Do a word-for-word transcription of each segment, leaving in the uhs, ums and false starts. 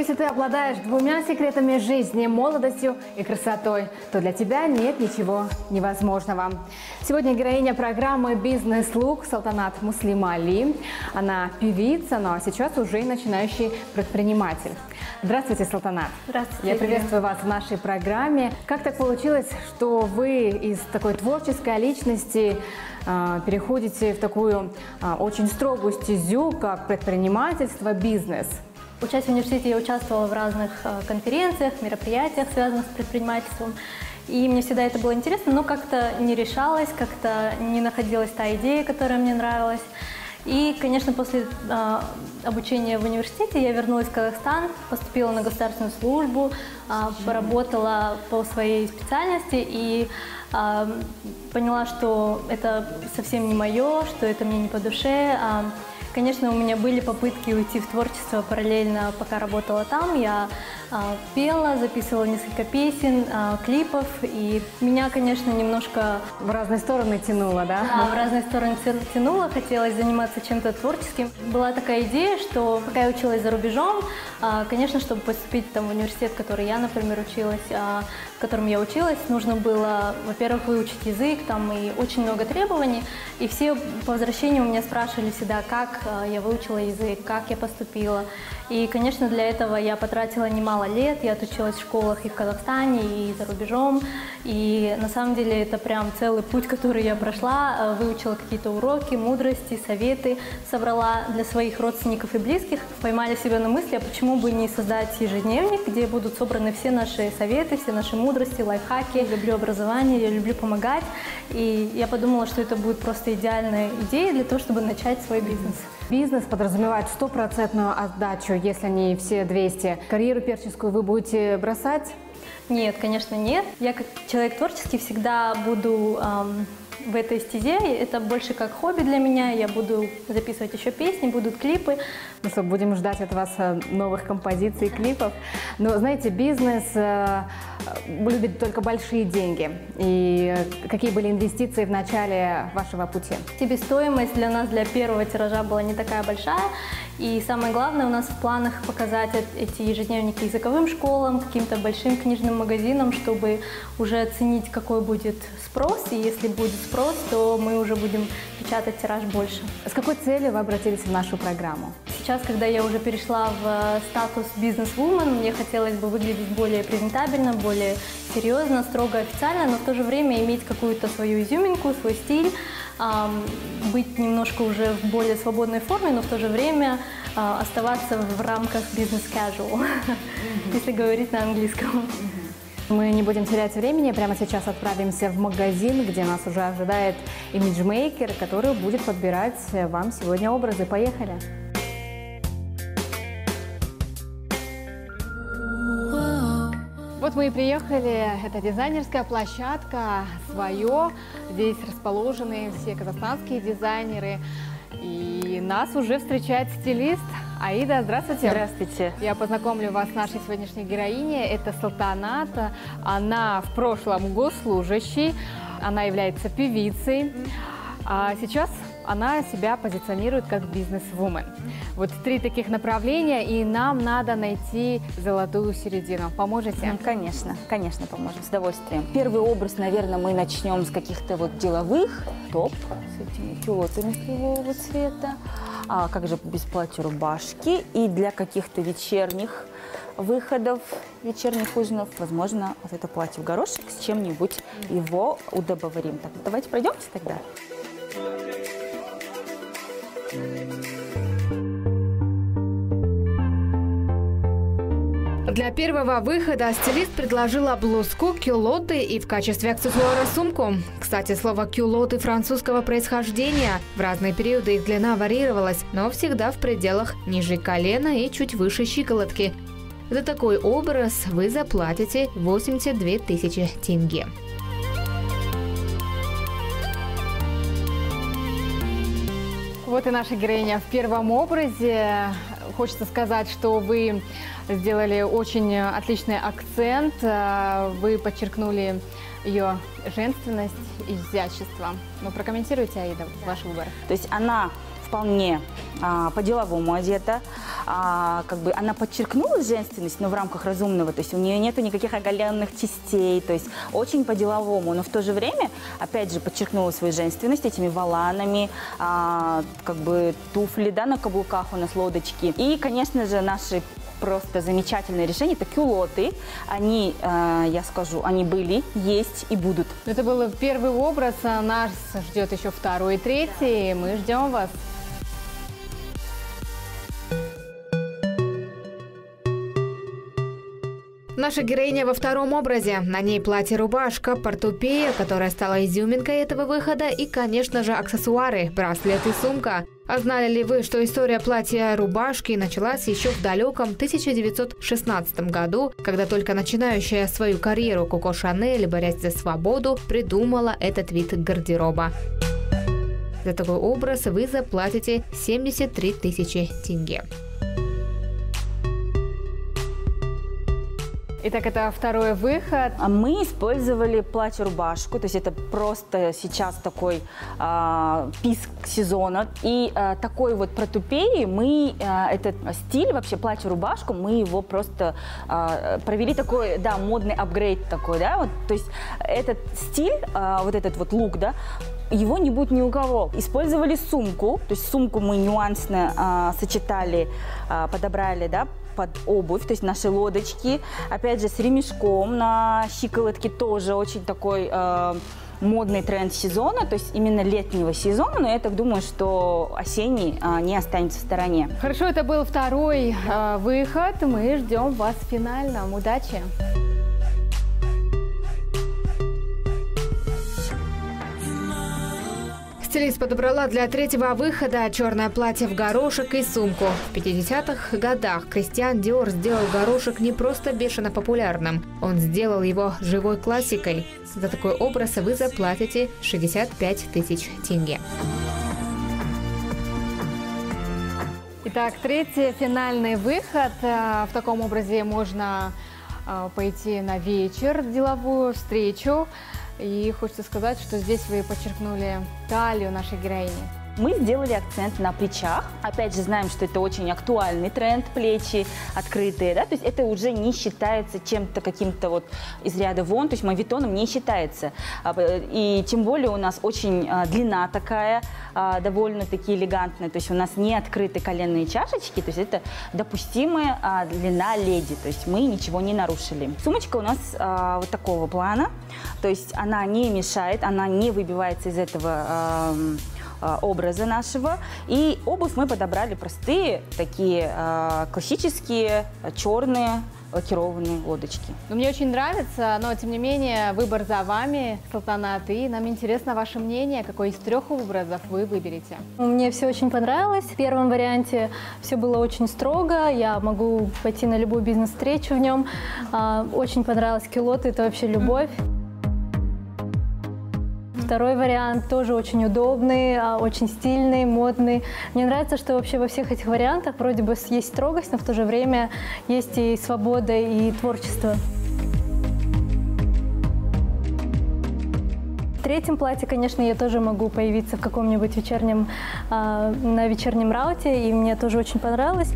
Если ты обладаешь двумя секретами жизни, молодостью и красотой, то для тебя нет ничего невозможного. Сегодня героиня программы «Бизнес-лук» Салтанат Муслимали. Она певица, но сейчас уже и начинающий предприниматель. Здравствуйте, Салтанат. Здравствуйте. Я приветствую вас в нашей программе. Как так получилось, что вы из такой творческой личности э, переходите в такую э, очень строгую стезю, как предпринимательство, бизнес? Учась в университете, я участвовала в разных э, конференциях, мероприятиях, связанных с предпринимательством. И мне всегда это было интересно, но как-то не решалась, как-то не находилась та идея, которая мне нравилась. И, конечно, после э, обучения в университете я вернулась в Казахстан, поступила на государственную службу, э, поработала по своей специальности и э, поняла, что это совсем не мое, что это мне не по душе. Э, конечно, у меня были попытки уйти в творчество параллельно, пока работала там. Я э, пела, записывала несколько песен, э, клипов, и меня, конечно, немножко... В разные стороны тянуло, да? Да, в разные стороны тянуло, хотелось заниматься чем-то творческим. Была такая идея, что пока я училась за рубежом, э, конечно, чтобы поступить там, в университет, в который я, например, училась, э, в котором я училась, нужно было, во-первых, выучить язык, там и очень много требований, и все по возвращении у меня спрашивали всегда, как я выучила язык, как я поступила. И, конечно, для этого я потратила немало лет. Я отучилась в школах и в Казахстане, и за рубежом. И на самом деле это прям целый путь, который я прошла. Выучила какие-то уроки, мудрости, советы, собрала для своих родственников и близких. Поймали себя на мысли, а почему бы не создать ежедневник, где будут собраны все наши советы, все наши мудрости, лайфхаки. Я люблю образование, я люблю помогать. И я подумала, что это будет просто идеальная идея для того, чтобы начать свой бизнес. Бизнес подразумевает стопроцентную отдачу, если не все двести. Карьеру певческую вы будете бросать? Нет, конечно, нет. Я как человек творческий всегда буду эм, в этой стезе. Это больше как хобби для меня. Я буду записывать еще песни, будут клипы. Ну что, будем ждать от вас новых композиций, клипов. Но, знаете, бизнес э, любит только большие деньги. И какие были инвестиции в начале вашего пути? Себестоимость для нас, для первого тиража, была не такая большая. И самое главное, у нас в планах показать эти ежедневники языковым школам, каким-то большим книжным магазинам, чтобы уже оценить, какой будет спрос. И если будет спрос, то мы уже будем печатать тираж больше. С какой целью вы обратились в нашу программу? Сейчас, когда я уже перешла в статус бизнес-вумен, мне хотелось бы выглядеть более презентабельно, более серьезно, строго, официально, но в то же время иметь какую-то свою изюминку, свой стиль, быть немножко уже в более свободной форме, но в то же время оставаться в рамках бизнес-casual, если говорить на английском. Мы не будем терять времени, прямо сейчас отправимся в магазин, где нас уже ожидает имиджмейкер, который будет подбирать вам сегодня образы. Поехали! Вот мы и приехали. Это дизайнерская площадка «Свое». Здесь расположены все казахстанские дизайнеры. И нас уже встречает стилист Аида. Здравствуйте. Здравствуйте. Я познакомлю вас с нашей сегодняшней героиней. Это Салтанат. Она в прошлом госслужащий. Она является певицей. А сейчас она себя позиционирует как бизнес-вумен. Вот три таких направления, и нам надо найти золотую середину. Поможете? Конечно, конечно, поможем, с удовольствием. Первый образ, наверное, мы начнем с каких-то вот деловых. Топ с этими пилотами кривого цвета. А как же без платья, рубашки. И для каких-то вечерних выходов, вечерних ужинов, возможно, вот это платье в горошек с чем-нибудь его удобоварим. Так, давайте пройдемте тогда. Для первого выхода стилист предложила блузку, кюлоты и в качестве аксессуара сумку. Кстати, слово «кюлоты» французского происхождения. В разные периоды их длина варьировалась, но всегда в пределах ниже колена и чуть выше щиколотки. За такой образ вы заплатите восемьдесят две тысячи тенге. Вот и наша героиня в первом образе. Хочется сказать, что вы сделали очень отличный акцент. Вы подчеркнули ее женственность и изящество. Ну, прокомментируйте, Аида, ваш выбор. То есть она в вполне а, по-деловому одета. А, как бы она подчеркнула женственность, но в рамках разумного. То есть у нее нету никаких оголенных частей. То есть очень по-деловому. Но в то же время, опять же, подчеркнула свою женственность этими воланами, а, как бы туфли, да, на каблуках у нас лодочки. И, конечно же, наши просто замечательное решение – это кюлоты. Они, э, я скажу, они были, есть и будут. Это был первый образ, а нас ждет еще второй и третий. Мы ждем вас. Наша героиня во втором образе. На ней платье-рубашка, портупея, которая стала изюминкой этого выхода, и, конечно же, аксессуары, браслет и сумка. А знали ли вы, что история платья-рубашки началась еще в далеком тысяча девятьсот шестнадцатом году, когда только начинающая свою карьеру Коко Шанель, борясь за свободу, придумала этот вид гардероба. За такой образ вы заплатите семьдесят три тысячи тенге. Итак, это второй выход. Мы использовали платье-рубашку, то есть это просто сейчас такой э, писк сезона. И э, такой вот протупеи мы, э, этот стиль, вообще платье-рубашку, мы его просто э, провели такой, да, модный апгрейд такой, да, вот, то есть этот стиль, э, вот этот вот лук, да, его не будет ни у кого. Использовали сумку, то есть сумку мы нюансно э, сочетали, э, подобрали, да, под обувь, то есть наши лодочки, опять же, с ремешком на щиколотке, тоже очень такой э, модный тренд сезона, то есть именно летнего сезона, но я так думаю, что осенний э, не останется в стороне. Хорошо, это был второй э, выход, мы ждем вас в финальном. Удачи! Стилист подобрала для третьего выхода черное платье в горошек и сумку. В пятидесятых годах Кристиан Диор сделал горошек не просто бешено популярным, он сделал его живой классикой. За такой образ вы заплатите шестьдесят пять тысяч тенге. Итак, третий финальный выход. В таком образе можно пойти на вечер, деловую встречу. И хочется сказать, что здесь вы подчеркнули талию нашей героини. Мы сделали акцент на плечах. Опять же, знаем, что это очень актуальный тренд, плечи открытые, да, то есть это уже не считается чем-то каким-то вот из ряда вон, то есть мавитоном не считается. И тем более у нас очень длина такая, довольно-таки элегантная, то есть у нас не открыты коленные чашечки, то есть это допустимая длина леди, то есть мы ничего не нарушили. Сумочка у нас вот такого плана, то есть она не мешает, она не выбивается из этого образа нашего. И обувь мы подобрали простые, такие э, классические, черные, лакированные лодочки. Ну, мне очень нравится, но тем не менее выбор за вами, Салтанат. И нам интересно ваше мнение, какой из трех образов вы выберете. Мне все очень понравилось. В первом варианте все было очень строго. Я могу пойти на любую бизнес-встречу в нем. Очень понравилось кюлоты, это вообще любовь. Второй вариант тоже очень удобный, очень стильный, модный. Мне нравится, что вообще во всех этих вариантах вроде бы есть строгость, но в то же время есть и свобода, и творчество. В третьем платье, конечно, я тоже могу появиться в каком-нибудь вечернем, на вечернем рауте, и мне тоже очень понравилось.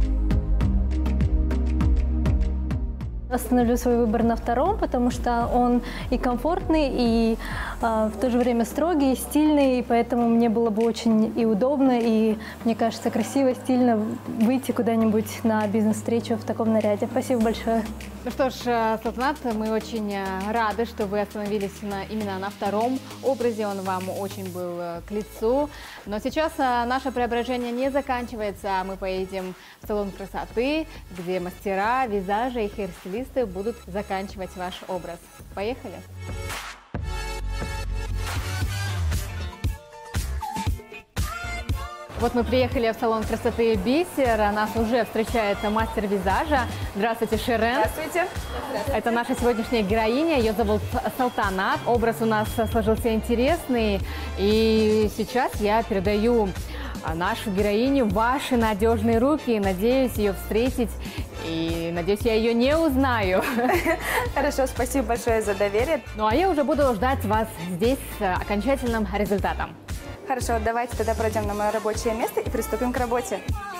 Остановлю свой выбор на втором, потому что он и комфортный, и э, в то же время строгий, и стильный, и поэтому мне было бы очень и удобно, и, мне кажется, красиво, стильно выйти куда-нибудь на бизнес-встречу в таком наряде. Спасибо большое. Ну что ж, Салтанат, мы очень рады, что вы остановились на, именно на втором образе, он вам очень был к лицу. Но сейчас наше преображение не заканчивается, мы поедем в салон красоты, где мастера, визажи и хейр-стилисты будут заканчивать ваш образ. Поехали! Вот мы приехали в салон красоты Бисер, нас уже встречает мастер визажа. Здравствуйте, Шерен. Здравствуйте. Это наша сегодняшняя героиня, ее зовут Салтанат. Образ у нас сложился интересный, и сейчас я передаю нашу героиню в ваши надежные руки. Надеюсь ее встретить, и надеюсь, я ее не узнаю. Хорошо, спасибо большое за доверие. Ну а я уже буду ждать вас здесь с окончательным результатом. Хорошо, давайте тогда пройдем на мое рабочее место и приступим к работе.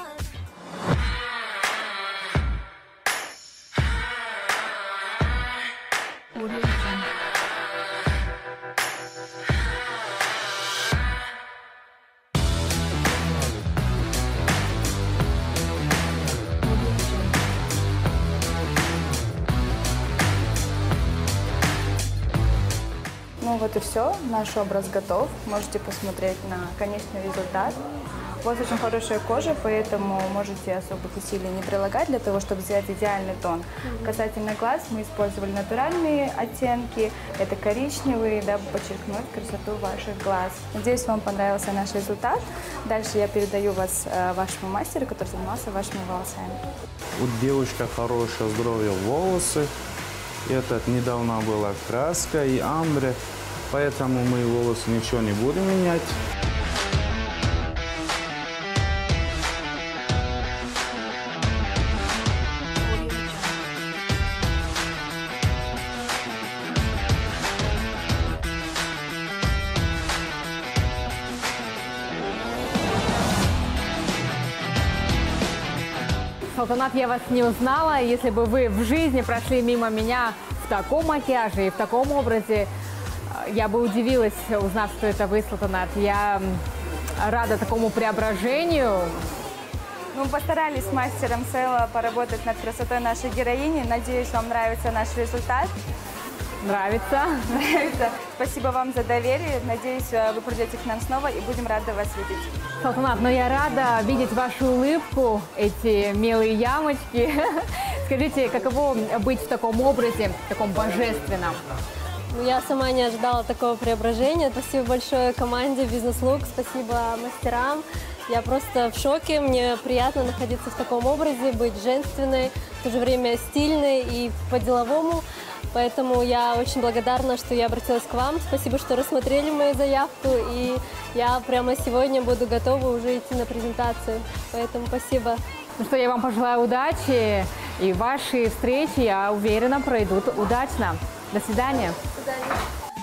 Ну вот и все, наш образ готов. Можете посмотреть на конечный результат. У вас очень хорошая кожа, поэтому можете особых усилий не прилагать для того, чтобы сделать идеальный тон. Mm-hmm. Касательно глаз, мы использовали натуральные оттенки. Это коричневые, дабы подчеркнуть красоту ваших глаз. Надеюсь, вам понравился наш результат. Дальше я передаю вас э, вашему мастеру, который занимался вашими волосами. У девушки хорошее здоровье волосы. Это недавно была краска и амбре, поэтому мы волосы ничего не будем менять. Салтанат, я вас не узнала. Если бы вы в жизни прошли мимо меня в таком макияже и в таком образе, я бы удивилась, узнав, что это вы, Салтанат. Я рада такому преображению. Мы постарались с мастером Сэлла поработать над красотой нашей героини. Надеюсь, вам нравится наш результат. Нравится. Нравится. Спасибо вам за доверие. Надеюсь, вы придете к нам снова и будем рады вас видеть. Салтанат, но я рада видеть вашу улыбку, эти милые ямочки. Скажите, каково быть в таком образе, в таком божественном? Я сама не ожидала такого преображения. Спасибо большое команде «Бизнес-лук», спасибо мастерам. Я просто в шоке. Мне приятно находиться в таком образе, быть женственной, в то же время стильной и по-деловому. Поэтому я очень благодарна, что я обратилась к вам. Спасибо, что рассмотрели мою заявку. И я прямо сегодня буду готова уже идти на презентацию. Поэтому спасибо. Ну что, я вам пожелаю удачи. И ваши встречи, я уверена, пройдут удачно. До свидания. До свидания.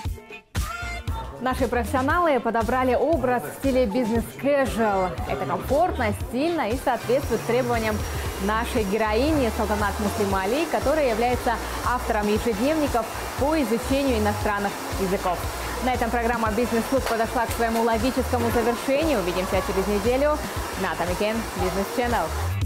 Наши профессионалы подобрали образ в стиле бизнес-кэжуал. Это комфортно, стильно и соответствует требованиям нашей героини Салтанат Муслимали, которая является автором ежедневников по изучению иностранных языков. На этом программа «Бизнес-лук» подошла к своему логическому завершению. Увидимся через неделю на Тамикен Бизнес Channel.